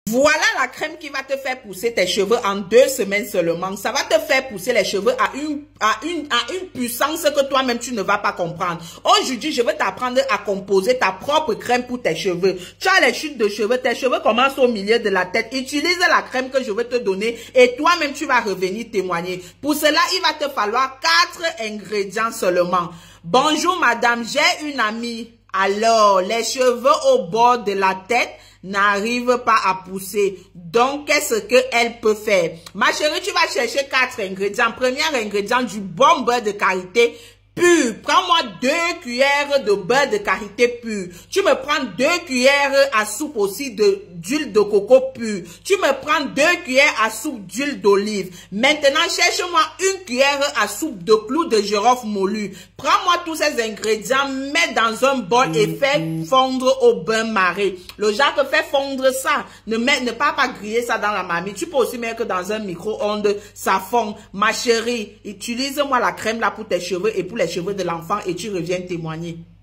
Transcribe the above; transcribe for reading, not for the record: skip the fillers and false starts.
Voilà la crème qui va te faire pousser tes cheveux en 2 semaines seulement. Ça va te faire pousser les cheveux à une puissance que toi-même tu ne vas pas comprendre. Aujourd'hui, je vais t'apprendre à composer ta propre crème pour tes cheveux. Tu as les chutes de cheveux, tes cheveux commencent au milieu de la tête. Utilise la crème que je vais te donner et toi-même tu vas revenir témoigner. Pour cela, il va te falloir 4 ingrédients seulement. Bonjour madame, j'ai une amie. Alors, les cheveux au bord de la tête n'arrive pas à pousser. Donc, qu'est-ce qu'elle peut faire? Ma chérie, tu vas chercher 4 ingrédients. Premier ingrédient, du bon beurre de karité pur. Prends-moi 2 cuillères de beurre de karité pur. Tu me prends 2 cuillères à soupe aussi d'huile de coco pur. Tu me prends 2 cuillères à soupe d'huile d'olive. Maintenant, cherche-moi 1 cuillère à soupe de clous de girofle moulu. Prends-moi tous ces ingrédients, mets dans un bol et fais fondre au bain-marie. Le genre que fait fondre ça. Ne pas griller ça dans la marmite. Tu peux aussi mettre que dans un micro-ondes, ça fond. Ma chérie, utilise-moi la crème là pour tes cheveux et pour les cheveux de l'enfant et tu reviens témoigner.